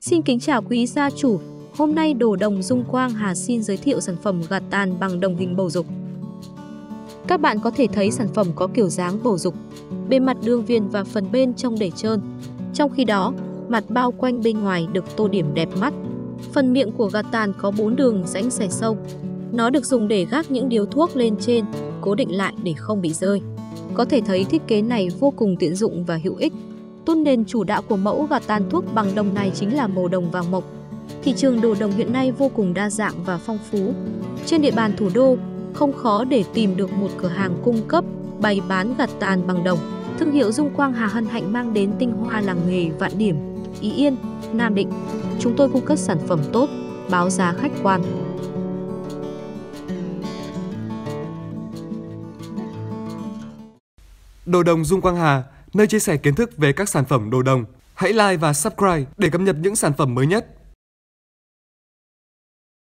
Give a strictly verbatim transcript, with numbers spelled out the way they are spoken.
Xin kính chào quý gia chủ, hôm nay Đồ Đồng Dung Quang Hà xin giới thiệu sản phẩm gạt tàn bằng đồng hình bầu dục. Các bạn có thể thấy sản phẩm có kiểu dáng bầu dục, bề mặt đường viền và phần bên trong để trơn. Trong khi đó, mặt bao quanh bên ngoài được tô điểm đẹp mắt. Phần miệng của gạt tàn có bốn đường rãnh xẻ sâu. Nó được dùng để gác những điếu thuốc lên trên, cố định lại để không bị rơi. Có thể thấy thiết kế này vô cùng tiện dụng và hữu ích. Tôn nền chủ đạo của mẫu gạt tàn thuốc bằng đồng này chính là màu đồng vàng mộc. Thị trường đồ đồng hiện nay vô cùng đa dạng và phong phú. Trên địa bàn thủ đô, không khó để tìm được một cửa hàng cung cấp, bày bán gạt tàn bằng đồng. Thương hiệu Dung Quang Hà hân hạnh mang đến tinh hoa làng nghề Vạn Điểm, Ý Yên, Nam Định. Chúng tôi cung cấp sản phẩm tốt, báo giá khách quan. Đồ đồng Dung Quang Hà, nơi chia sẻ kiến thức về các sản phẩm đồ đồng. Hãy like và subscribe để cập nhật những sản phẩm mới nhất.